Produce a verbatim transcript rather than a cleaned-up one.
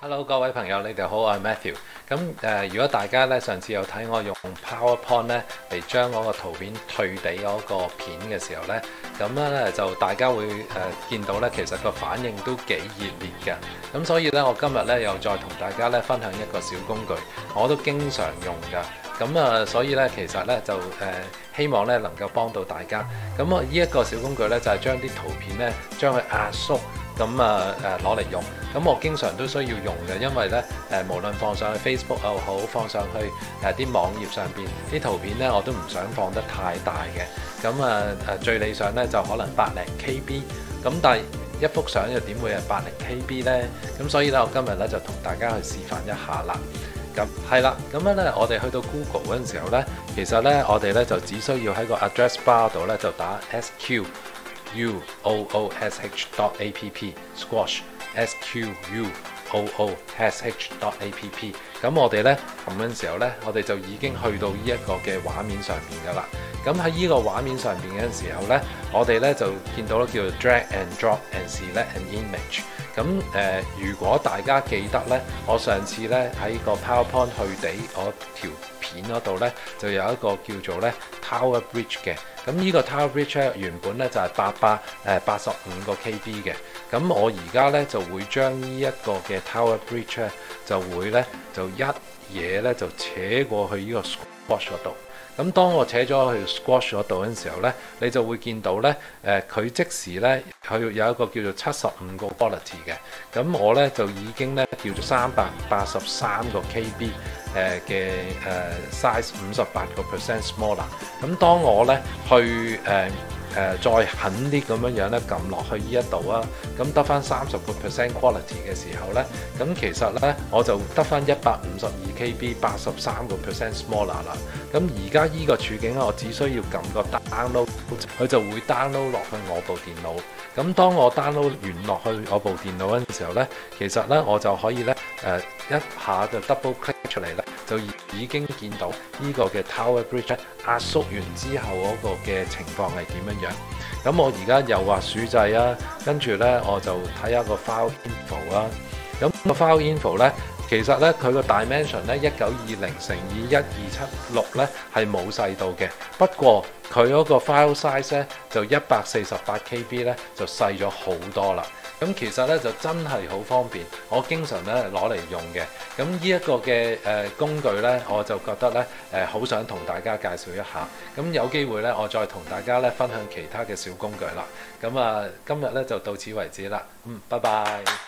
Hello， 各位朋友，你哋好，我係 Matthew。咁誒、呃，如果大家咧上次有睇我用 PowerPoint 咧嚟將嗰個圖片退地嗰個片嘅時候咧，咁咧就大家會誒、呃、見到咧，其實個反應都幾熱烈嘅。咁所以咧，我今日咧又再同大家咧分享一個小工具，我都經常用㗎。咁啊，所以咧其實咧就誒、呃、希望咧能夠幫到大家。咁啊，呢一個小工具咧就係、是、將啲圖片咧將佢壓縮。咁啊誒攞嚟用，咁我經常都需要用嘅，因為咧誒、呃、無論放上去 Facebook 又好，放上去誒啲、呃、網頁上邊啲圖片咧，我都唔想放得太大嘅。咁啊誒最理想咧就可能百零 K B， 咁但係一幅相又點會係百零 K B 咧？咁所以咧我今日咧就同大家去示範一下啦。咁係啦，咁樣咧我哋去到 Google 嗰陣時候咧，其實咧我哋咧就只需要喺個 address bar 度咧就打 S Q U O O S H dot A P P squash S Q U O O S H dot A P P， 咁我哋咧咁嘅時候咧，我哋就已經去到呢一個嘅畫面上邊噶啦。咁喺呢個畫面上邊嘅時候咧，我哋咧就見到咧叫做 drag and drop and select an image。咁誒、呃，如果大家記得咧，我上次咧喺個 PowerPoint 去地我條片嗰度咧，就有一個叫做咧 Tower Bridge 嘅。咁呢個 Tower Bridge 咧原本咧就係八百誒八十五個 K B 嘅。咁我而家咧就會將呢一個嘅 Tower Bridge 咧就會咧就一嘢咧就扯過去呢個 Squash 嗰度。咁當我扯咗去 Squash 嗰度嘅時候咧，你就會見到咧誒佢即時咧佢有一個叫做七十五個 quality 嘅。咁我咧就已經咧叫做三百八十三個 K B 誒嘅誒 size 五十八個 percent smaller。咁當我咧去誒。呃誒、呃、再狠啲咁樣樣咧，撳落去呢一度啊，咁得翻三十個 percent quality 嘅時候咧，咁其實咧我就得翻一百五十二 K B， 八十三個 percent smaller 啦。咁而家依個處境咧，我只需要撳個 download，佢就會 download 落去我部電腦。咁當我 download 完落去我部電腦嗰陣時候咧，其實咧我就可以咧誒、呃、一下就 double click 出嚟咧，就已經見到呢個嘅 Tower Bridge 壓縮完之後嗰個嘅情況係點樣樣。咁我而家又話鼠掣啊，跟住咧我就睇下個 file info 啦。咁個 file info 咧，其實咧佢個 dimension 咧一九二零乘以一二七六咧係冇細到嘅，不過佢嗰個 file size 咧就一百四十八 K B 咧就細咗好多啦。咁其實咧就真係好方便，我經常咧攞嚟用嘅。咁呢一個嘅誒、呃、工具咧，我就覺得咧誒好想同大家介紹一下。咁有機會咧，我再同大家咧分享其他嘅小工具啦。咁啊，今日咧就到此為止啦。嗯，拜拜。